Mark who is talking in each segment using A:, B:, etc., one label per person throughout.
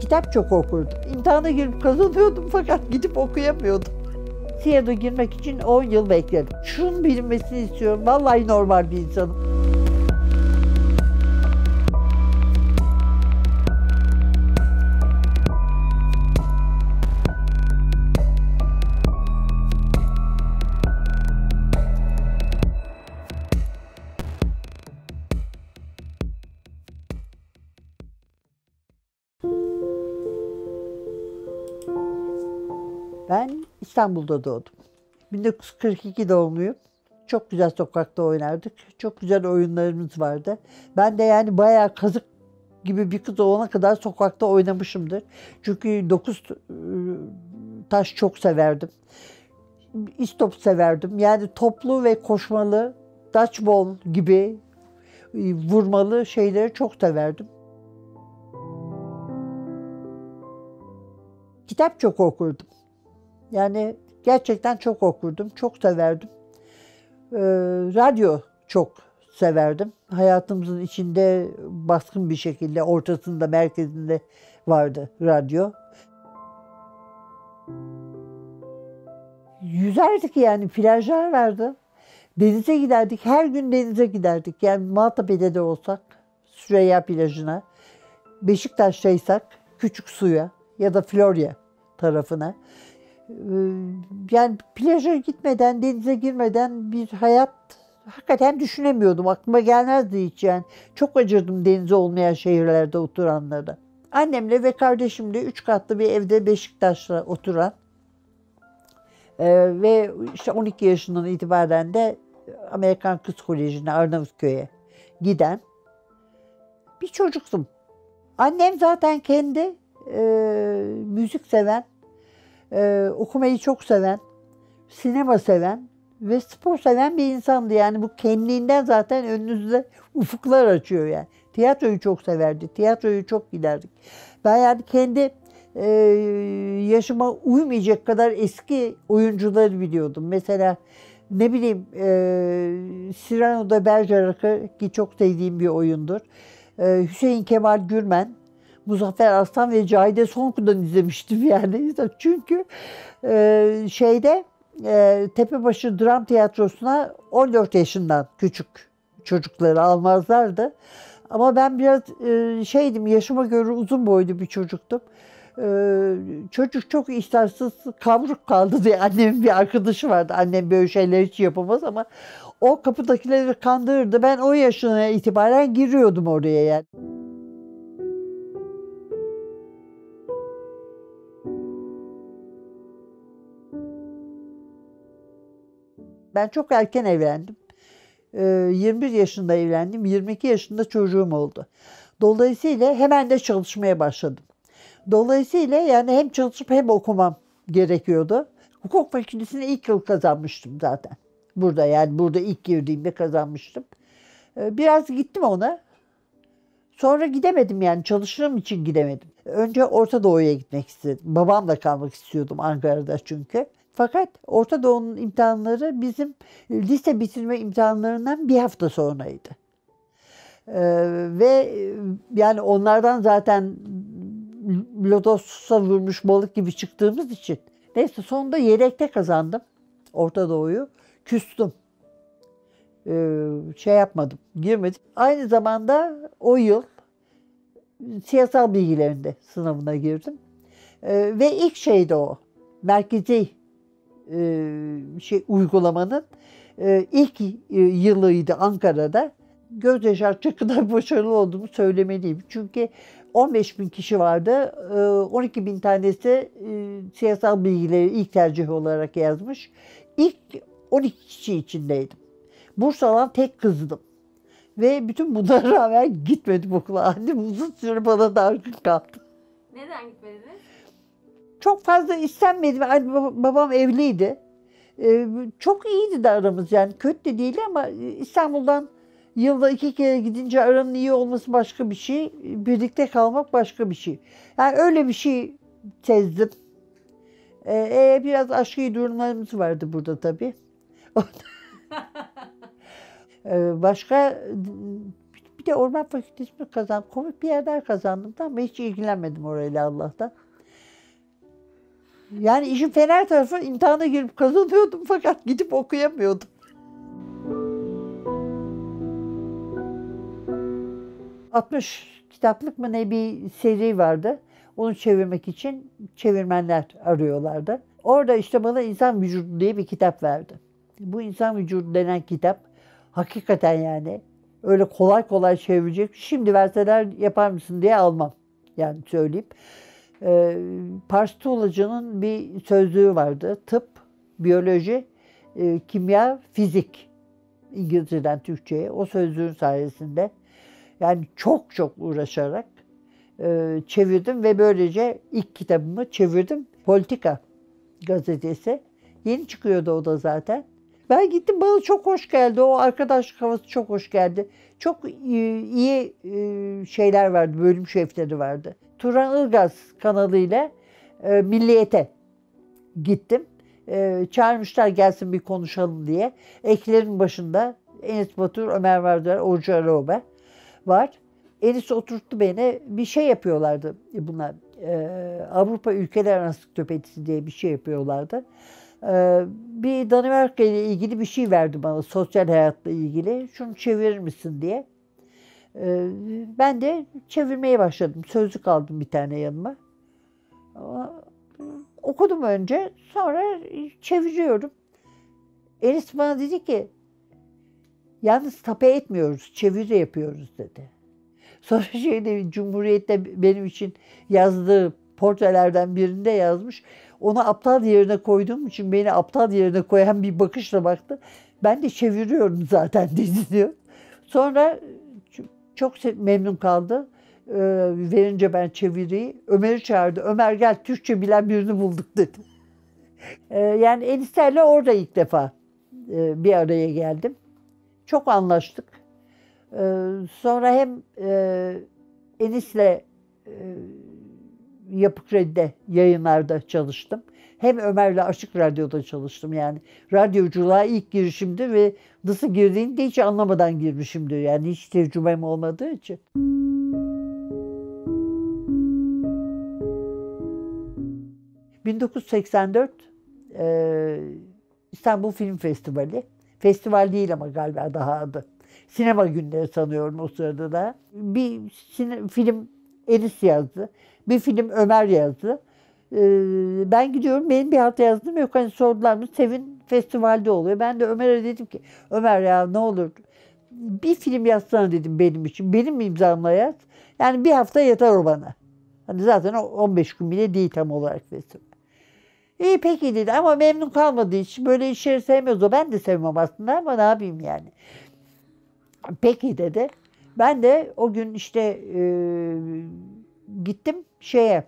A: Kitap çok okurdum. İmtihana girip kazanıyordum fakat gidip okuyamıyordum. CİAD'a girmek için 10 yıl bekledim. Şunun bilinmesini istiyorum. Vallahi normal bir insanım. Ben İstanbul'da doğdum. 1942 doğumluyum. Çok güzel sokakta oynardık. Çok güzel oyunlarımız vardı. Ben de yani bayağı kazık gibi bir kız olana kadar sokakta oynamışımdır. Çünkü dokuz taş çok severdim. İstop severdim. Yani toplu ve koşmalı, dodgeball gibi vurmalı şeyleri çok severdim. Kitap çok okurdum. Yani gerçekten çok okurdum, çok severdim. Radyo çok severdim. Hayatımızın içinde baskın bir şekilde, ortasında, merkezinde vardı radyo. Yüzerdik yani, plajlar vardı. Denize giderdik, her gün denize giderdik. Yani Maltepe'de de olsak, Süreyya plajına, Beşiktaş'taysak Küçük Su'ya ya da Florya tarafına. Yani plaja gitmeden, denize girmeden bir hayat hakikaten düşünemiyordum. Aklıma gelmezdi hiç yani. Çok acırdım denize olmayan şehirlerde oturanlara. Annemle ve kardeşimle 3 katlı bir evde Beşiktaş'ta oturan ve işte 12 yaşından itibaren de Amerikan Kız Koleji'ne, Arnavutköy'e giden bir çocuktum. Annem zaten kendi müzik seven, okumayı çok seven, sinema seven ve spor seven bir insandı. Yani bu kendiliğinden zaten önünüzde ufuklar açıyor yani. Tiyatroyu çok severdi, tiyatroyu çok giderdik. Ben yani kendi yaşıma uymayacak kadar eski oyuncuları biliyordum. Mesela ne bileyim Cyrano de Bergerac ki çok sevdiğim bir oyundur. Hüseyin Kemal Gürmen, Muzaffer Arslan ve Cahide Sonku'dan izlemiştim yani. Çünkü Tepebaşı Dram Tiyatrosu'na 14 yaşından küçük çocukları almazlardı. Ama ben biraz yaşıma göre uzun boylu bir çocuktum. Çocuk çok iştahsız, kavruk kaldı diye annemin bir arkadaşı vardı. Annem böyle şeyler hiç yapamaz ama o kapıdakileri kandırırdı. Ben o yaşına itibaren giriyordum oraya yani. Ben çok erken evlendim. 21 yaşında evlendim. 22 yaşında çocuğum oldu. Dolayısıyla hemen de çalışmaya başladım. Dolayısıyla yani hem çalışıp hem okumam gerekiyordu. Hukuk fakültesini ilk yıl kazanmıştım zaten. Burada ilk girdiğimde kazanmıştım. Biraz gittim ona. Sonra gidemedim yani çalıştığım için gidemedim. Önce Orta Doğu'ya gitmek istedim. Babamla kalmak istiyordum Ankara'da çünkü. Fakat Orta Doğu'nun imtihanları bizim lise bitirme imtihanlarından bir hafta sonraydı. Ve yani onlardan zaten lodosa vurmuş balık gibi çıktığımız için. Neyse sonunda yelekte kazandım Orta Doğu'yu. Küstüm. Yapmadım, girmedim. Aynı zamanda o yıl siyasal bilgilerinde sınavına girdim. Ve ilk şeydi o. Merkezi uygulamanın ilk yılıydı Ankara'da. Göz yaşartacak kadar başarılı olduğumu söylemeliyim. Çünkü 15 bin kişi vardı. 12 bin tanesi siyasal bilgileri ilk tercih olarak yazmış. İlk 12 kişi içindeydim. Burs alan tek kızdım. Ve bütün bunlara rağmen gitmedim okula. Annem uzun süre bana dargın kaldı.
B: Neden gitmediniz?
A: Çok fazla istenmedim. Babam evliydi. Çok iyiydi de aramız yani. Kötü de değil ama İstanbul'dan yılda 2 kere gidince aranın iyi olması başka bir şey. Birlikte kalmak başka bir şey. Yani öyle bir şey sezdim. Biraz aşkı durumlarımız vardı burada tabii. Başka Bir de Orman Fakültesini kazandım. Komik bir yerden kazandım ama hiç ilgilenmedim orayla Allah'tan. Yani işin fena tarafı imtihana girip kazanıyordum fakat gidip okuyamıyordum. ...60 kitaplık mı ne bir seri vardı. Onu çevirmek için çevirmenler arıyorlardı. Orada işte bana İnsan Vücudu diye bir kitap verdi. Bu İnsan Vücudu denen kitap hakikaten yani öyle kolay kolay çevirecek. Şimdi verseler yapar mısın diye almam. Yani söyleyeyim. Pars Tuğlacı'nın bir sözlüğü vardı. Tıp, biyoloji, kimya, fizik. İngilizceden Türkçe'ye. O sözlüğün sayesinde yani çok çok uğraşarak çevirdim ve böylece ilk kitabımı çevirdim. Politika gazetesi. Yeni çıkıyordu o da zaten. Ben gittim, bana çok hoş geldi. O arkadaşlık havası çok hoş geldi. Çok iyi şeyler vardı, bölüm şefleri vardı. Turan Ilgaz kanalıyla Milliyet'e gittim. Çağırmışlar gelsin bir konuşalım diye. Eklerin başında Enis Batur, Ömer Vardar, Orcu Araoba var. Enis oturttu beni. Bir şey yapıyorlardı bunlar. Avrupa Ülkeler Ansiklopedisi diye bir şey yapıyorlardı. Bir Danimarka ile ilgili bir şey verdi bana, sosyal hayatla ilgili. Şunu çevirir misin diye. Ben de çevirmeye başladım. Sözlük aldım bir tane yanıma. Okudum önce, sonra çeviriyorum. Enis bana dedi ki, yalnız tape etmiyoruz, çeviri yapıyoruz dedi. Sonra Cumhuriyet'te benim için yazdığı portrelerden birinde yazmış. Onu aptal yerine koyduğum için beni aptal yerine koyan bir bakışla baktı. Ben de çeviriyorum zaten dedi diyor. Sonra çok memnun kaldı. Verince ben çeviriyi. Ömer'i çağırdı. Ömer gel, Türkçe bilen birini bulduk dedi. Yani Enis'lerle orada ilk defa bir araya geldim. Çok anlaştık. Sonra hem Enis'le Yapı Kredi'de yayınlarda çalıştım. Hem Ömer'le Açık Radyo'da çalıştım yani. Radyoculuğa ilk girişimdi ve nasıl girdiğini de hiç anlamadan girmişimdir. Yani hiç tecrübem olmadığı için. ...1984 İstanbul Film Festivali. Festival değil ama galiba daha adı. Sinema günleri sanıyorum o sırada da. Bir film Enis yazdı. Bir film Ömer yazdı. Ben gidiyorum, benim bir hafta yazdım yok. Hani sordular mı? Sevin festivalde oluyor. Ben de Ömer'e dedim ki, Ömer ya ne olur bir film yazsana dedim benim için. Benim imzamla yaz. Yani bir hafta yeter o bana. Hani zaten 15 gün bile değil tam olarak festival. İyi peki dedi ama memnun kalmadığı için böyle işleri sevmiyoruz. O ben de sevmem aslında ama ne yapayım yani. Peki dedi. Ben de o gün işte gittim şeye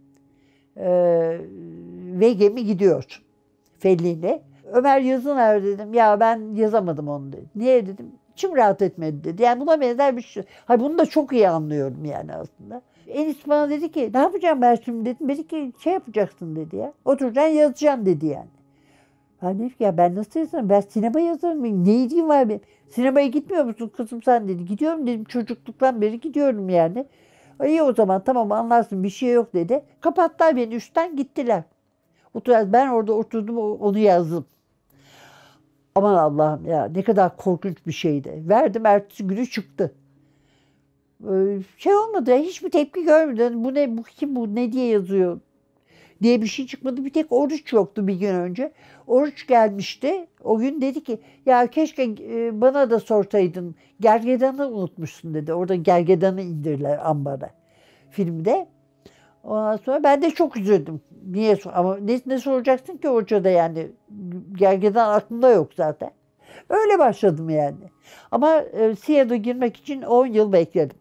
A: ve gemi gidiyor Fellini. Ömer yazın ver dedim. Ya ben yazamadım onu dedi. Niye dedim. İçim rahat etmedi dedi. Yani buna benzer bir şey. Hayır, bunu da çok iyi anlıyorum yani aslında. Enis bana dedi ki ne yapacağım ben şimdi dedim. Dedi ki şey yapacaksın dedi ya. Oturacaksın yazacaksın dedi yani. Ben dedim ki ya ben nasıl yazarım? Ben sinema yazarım. Ne ilgim var benim? Sinemaya gitmiyor musun kızım sen dedi. Gidiyorum dedim, çocukluktan beri gidiyorum yani. İyi o zaman tamam anlarsın bir şey yok dedi. Kapattılar beni üstten gittiler. Ben orada oturdum onu yazdım. Aman Allah'ım ya ne kadar korkunç bir şeydi. Verdim ertesi günü çıktı. Şey olmadı ya, hiçbir tepki görmedim. Bu ne, bu kim, bu ne diye yazıyor diye bir şey çıkmadı. Bir tek Oruç yoktu bir gün önce. Oruç gelmişti. O gün dedi ki ya keşke bana da sorsaydın. Gergedan'ı unutmuşsun dedi. Orada Gergedan'ı indirdiler ambara filmde. Ondan sonra ben de çok üzüldüm. Niye ama ne soracaksın ki Oruç'a da yani. Gergedan aklımda yok zaten. Öyle başladım yani. Ama CİA'da girmek için 10 yıl bekledim.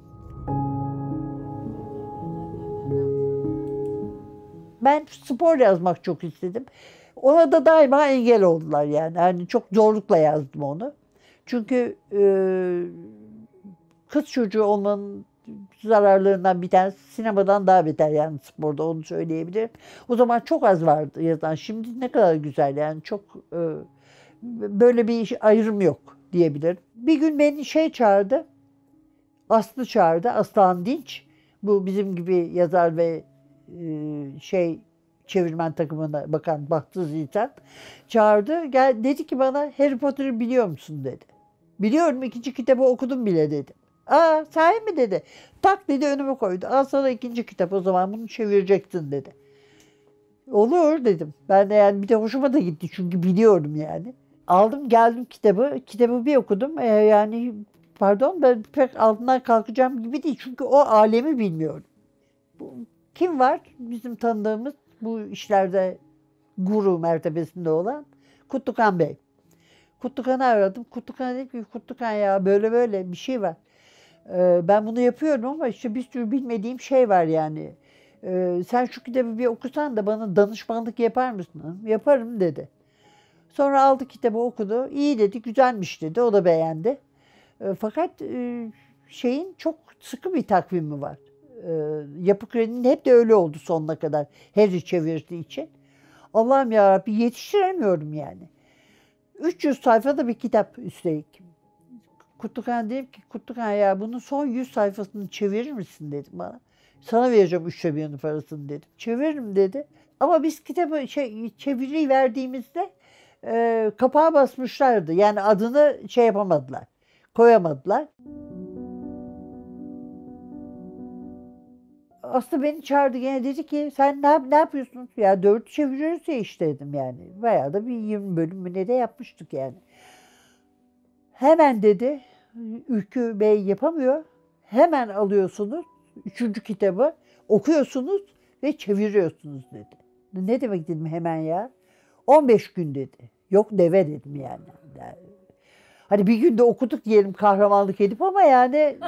A: Ben spor yazmak çok istedim. Ona da daima engel oldular yani. Hani çok zorlukla yazdım onu. Çünkü kız çocuğu olmanın zararlarından bir tanesi sinemadan daha beter yani sporda, onu söyleyebilirim. O zaman çok az vardı yazan. Şimdi ne kadar güzel yani, çok böyle bir ayrım yok diyebilirim. Bir gün beni çağırdı. Aslı çağırdı. Aslıhan Dinç. Bu bizim gibi yazar ve şey çevirmen takımına bakan bahtsız insan çağırdı. Gel dedi ki bana Harry Potter'ı biliyor musun dedi. Biliyorum, ikinci kitabı okudum bile dedim. Aa, sahi mi dedi. Tak dedi, önüme koydu. Al sana ikinci kitap, o zaman bunu çevireceksin dedi. Olur dedim. Ben de yani bir de hoşuma da gitti çünkü biliyorum yani. Aldım geldim kitabı. Kitabı bir okudum. Yani pardon, ben pek altından kalkacağım gibi değil. Çünkü o alemi bilmiyorum. Bu, kim var bizim tanıdığımız bu işlerde guru mertebesinde olan? Kutlukan Bey. Kutlukan'ı aradım. Kutlukan'a dedim ki Kutlukan ya böyle böyle bir şey var. Ben bunu yapıyorum ama işte bir sürü bilmediğim şey var yani. Sen şu kitabı bir okusan da bana danışmanlık yapar mısın? Yaparım dedi. Sonra aldı kitabı okudu. İyi dedi, güzelmiş dedi. O da beğendi. Fakat şeyin çok sıkı bir takvimi var. Yapı Kredi'nin hep de öyle oldu sonuna kadar. Harry çevirdiği için. Allah'ım yarabbim, yetiştiremiyorum yani. 300 sayfada bir kitap üstelik. Kutlukan dedim ki Kutlukan ya bunun son 100 sayfasını çevirir misin dedim bana. Sana vereceğim 1/3 parasını dedim. Çeviririm dedi. Ama biz kitabı çeviriyi verdiğimizde kapağa basmışlardı. Yani adını şey yapamadılar. Koyamadılar. Aslı beni çağırdı gene, dedi ki sen ne yapıyorsun? Ya 4 çeviriyoruz ya işte dedim yani. Bayağı da bir 20 bölüm mü ne de yapmıştık yani. Hemen dedi, Ülkü Bey yapamıyor. Hemen alıyorsunuz 3. kitabı, okuyorsunuz ve çeviriyorsunuz dedi. Ne demek dedim hemen ya? 15 gün dedi. Yok deve dedim yani. Hani bir günde okuduk diyelim kahramanlık edip ama yani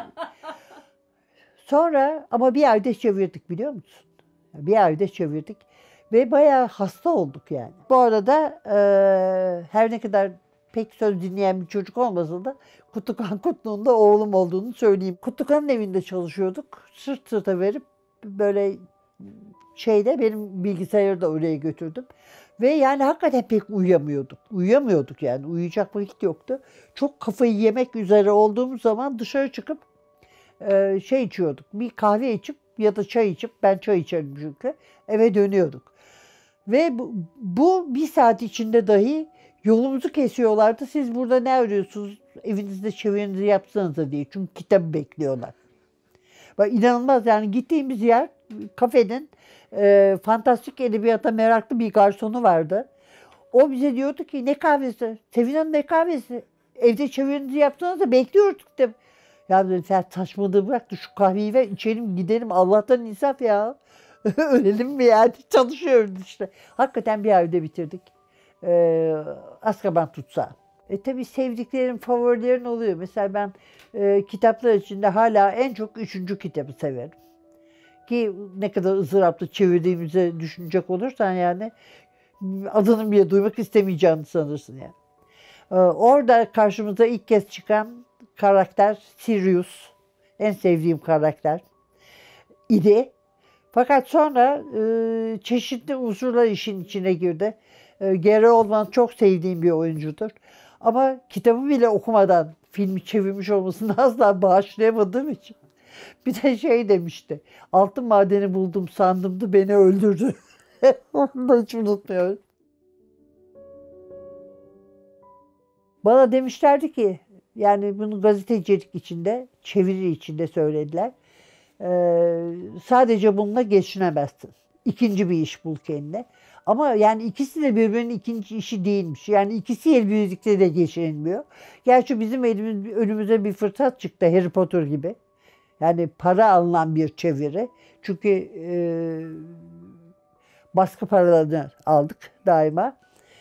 A: sonra ama bir ayda çevirdik biliyor musun? Bir ayda çevirdik ve bayağı hasta olduk yani. Bu arada her ne kadar pek söz dinleyen bir çocuk olmasa da Kutlukan Kutlu'nun da oğlum olduğunu söyleyeyim. Kutlukan'ın evinde çalışıyorduk. Sırt sırta verip böyle benim bilgisayarı da oraya götürdüm. Ve yani hakikaten pek uyuyamıyorduk. Uyuyamıyorduk yani. Uyuyacak vakit yoktu. Çok kafayı yemek üzere olduğumuz zaman dışarı çıkıp içiyorduk. Bir kahve içip ya da çay içip, ben çay içerim çünkü, eve dönüyorduk. Ve bu bir saat içinde dahi yolumuzu kesiyorlardı. Siz burada ne arıyorsunuz? Evinizde çevirinizi yapsanıza diye. Çünkü kitabı bekliyorlar. Bak inanılmaz yani, gittiğimiz yer kafenin fantastik edebiyata meraklı bir garsonu vardı. O bize diyordu ki ne kahvesi? Sevin Hanım ne kahvesi? Evde çevirinizi yapsanıza, bekliyoruz kitabı. Ya dedim sen saçmalığı bırak da şu kahveyi ver içelim gidelim, Allah'tan insaf ya. Ölelim mi yani, çalışıyoruz işte. Hakikaten bir ayda bitirdik. Azkaban Tutsağı. Tabii sevdiklerim, favorilerin oluyor. Mesela ben kitaplar içinde hala en çok 3. kitabı severim. Ki ne kadar ızdıraplı çevirdiğimizi düşünecek olursan yani adını bile duymak istemeyeceğini sanırsın yani. Orada karşımıza ilk kez çıkan karakter Sirius. En sevdiğim karakter idi. Fakat sonra çeşitli unsurlar işin içine girdi. Gary Oldman çok sevdiğim bir oyuncudur. Ama kitabı bile okumadan filmi çevirmiş olmasını asla bağışlayamadığım için. Bir de demişti. Altın madeni buldum sandımdı, beni öldürdü. Onu da hiç unutmuyorum. Bana demişlerdi ki, yani bunu gazetecilik içinde, çeviri içinde söylediler. Sadece bununla geçinemezsin. İkinci bir iş bul kendine. Ama yani ikisi de birbirinin ikinci işi değilmiş. Yani ikisi el birlikte de geçinilmiyor. Gerçi bizim önümüze bir fırsat çıktı, Harry Potter gibi. Yani para alınan bir çeviri. Çünkü baskı paralarını aldık daima.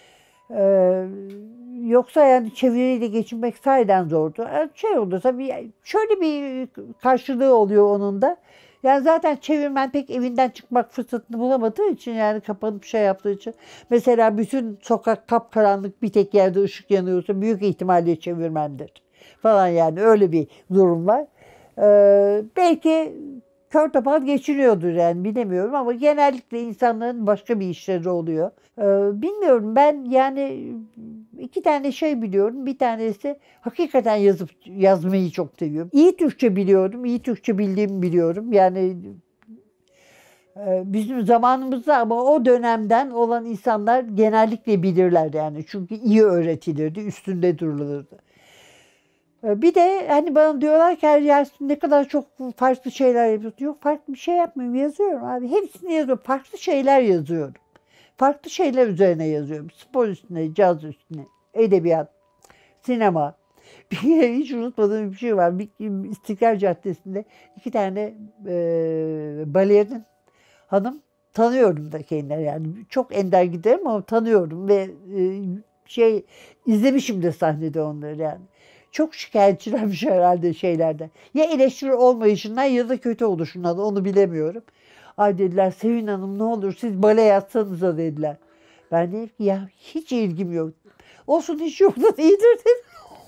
A: Yoksa yani çeviriyle geçinmek sahiden zordu. Oldu tabii, şöyle bir karşılığı oluyor onun da. Yani zaten çevirmen pek evinden çıkmak fırsatını bulamadığı için, yani kapanıp yaptığı için. Mesela bütün sokak kapkaranlık, bir tek yerde ışık yanıyorsa büyük ihtimalle çevirmendir. Falan yani öyle bir durum var. Belki kör topal geçiniyordur yani, bilemiyorum ama genellikle insanların başka bir işleri oluyor. Bilmiyorum, ben yani 2 tane şey biliyorum. Bir tanesi hakikaten yazmayı çok seviyorum. İyi Türkçe biliyorum. İyi Türkçe bildiğimi biliyorum. Yani bizim zamanımızda ama o dönemden olan insanlar genellikle bilirler yani. Çünkü iyi öğretilirdi, üstünde durulurdu. Bir de hani bana diyorlar ki ya ne kadar çok farklı şeyler yapıyorsun. Yok, farklı bir şey yapmıyorum, yazıyorum abi. Hepsini yazıyorum. Farklı şeyler yazıyorum. Farklı şeyler üzerine yazıyorum. Spor üstüne, caz üstüne, edebiyat, sinema. Bir kere hiç unutmadığım bir şey var. İstiklal Caddesi'nde 2 tane balerin hanım, tanıyorum da kendileri yani. Çok ender giderim ama tanıyorum ve izlemişim de sahnede onları yani. Çok şikayetçilermiş herhalde şeylerden. Ya eleştiri olmayışından ya da kötü oluşundan, onu bilemiyorum. Ay dediler, Sevin Hanım ne olur siz bale yazsanıza dediler. Ben dedim ki ya hiç ilgim yok. Olsun, hiç yoktan iyidir dedim.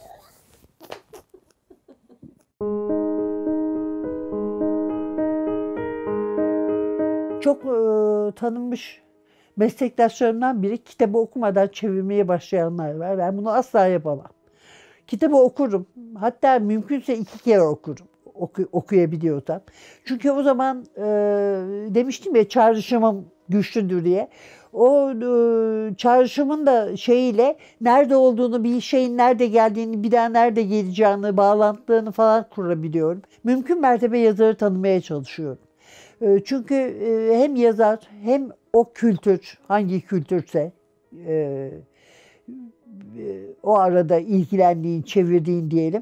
A: Çok tanınmış meslektaşlarımdan biri, kitabı okumadan çevirmeye başlayanlar var. Ben bunu asla yapamam. Kitabı okurum. Hatta mümkünse 2 kere okurum. Okuyabiliyorsam. Çünkü o zaman demiştim ya, çağrışımım güçlüdür diye. O çağrışımın da şeyiyle nerede olduğunu, bir şeyin nerede geldiğini, bir daha nerede geleceğini, bağlantılarını falan kurabiliyorum. Mümkün mertebe yazarı tanımaya çalışıyorum. Çünkü hem yazar hem o kültür, hangi kültürse o arada ilgilendiğin, çevirdiğin diyelim,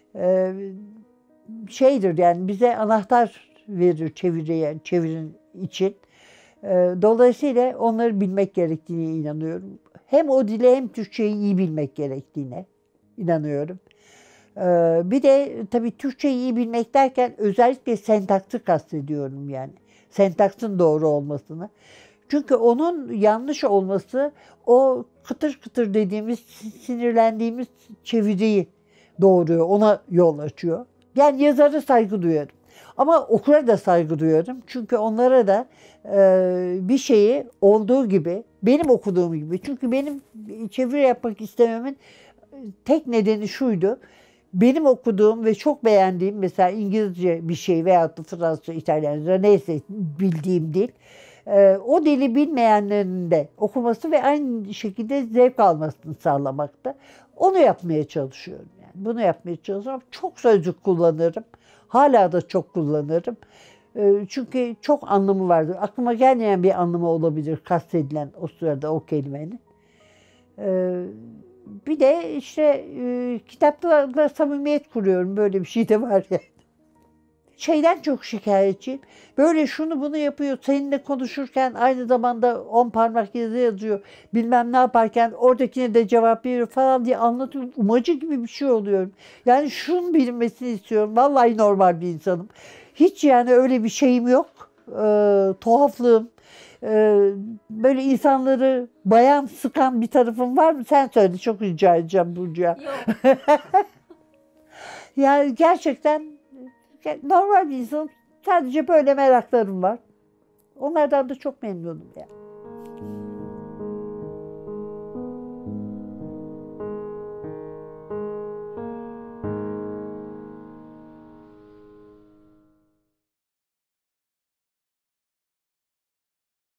A: şeydir yani, bize anahtar verir çevirin için. Dolayısıyla onları bilmek gerektiğine inanıyorum. Hem o dile hem Türkçeyi iyi bilmek gerektiğine inanıyorum. Bir de tabii Türkçeyi iyi bilmek derken özellikle sentaksı kastediyorum yani. Sentaksın doğru olmasını. Çünkü onun yanlış olması o kıtır kıtır dediğimiz, sinirlendiğimiz çeviriyi doğuruyor, ona yol açıyor. Yani yazara saygı duyarım. Ama okura da saygı duyarım. Çünkü onlara da bir şeyi olduğu gibi, benim okuduğum gibi. Çünkü benim çeviri yapmak istememin tek nedeni şuydu. Benim okuduğum ve çok beğendiğim, mesela İngilizce bir şey veyahut da Fransızca, İtalyanca, neyse bildiğim dil. O dili bilmeyenlerin de okuması ve aynı şekilde zevk almasını sağlamakta. Onu yapmaya çalışıyorum. Yani bunu yapmaya çalışıyorum. Çok sözcük kullanırım. Hala da çok kullanırım. Çünkü çok anlamı vardır. Aklıma gelmeyen bir anlamı olabilir kastedilen o sırada o kelimenin. Bir de işte kitaplarla samimiyet kuruyorum. Böyle bir şey de var ya. Şeyden çok şikayetçiyim. Böyle şunu bunu yapıyor. Seninle konuşurken aynı zamanda 10 parmak yazı yazıyor. Bilmem ne yaparken oradakine de cevap veriyor falan diye anlatıyor. Umacı gibi bir şey oluyorum. Yani şunun bilinmesini istiyorum. Vallahi normal bir insanım. Hiç yani öyle bir şeyim yok. Tuhaflığım. Böyle insanları bayan sıkan bir tarafım var mı? Sen söyle, çok rica edeceğim Burcu'ya.
B: Yok.
A: Yani gerçekten normal bir insanım. Sadece böyle meraklarım var. Onlardan da çok memnunum yani.